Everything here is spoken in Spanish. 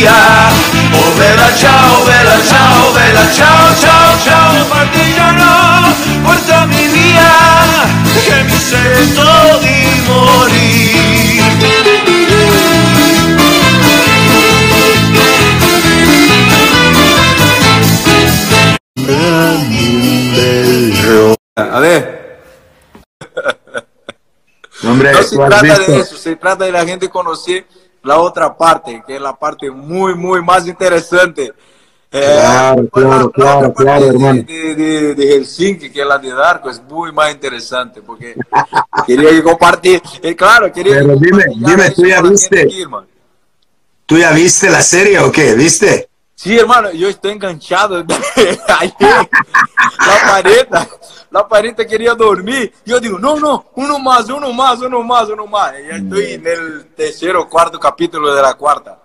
via. Oh bella ciao, bella ciao, ciao, ciao, partigiano, portami via, che mi sento di morire. A ver. Hombre, No se trata de eso, se trata de la gente conocer la otra parte, que es la parte muy, muy más interesante. Claro, claro, La otra claro, claro, parte hermano. de Helsinki, que es la de Darko, es muy más interesante, porque quería que compartir, claro, quería que Pero compartillara dime, eso con la gente aquí, hermano. ¿tú ya viste la serie o qué? ¿Viste? Sí, hermano, yo estoy enganchado. Ayer, la parenta quería dormir. Yo digo, no, no, uno más, uno más, uno más, uno más. Y ya estoy en el tercero o cuarto capítulo de la cuarta.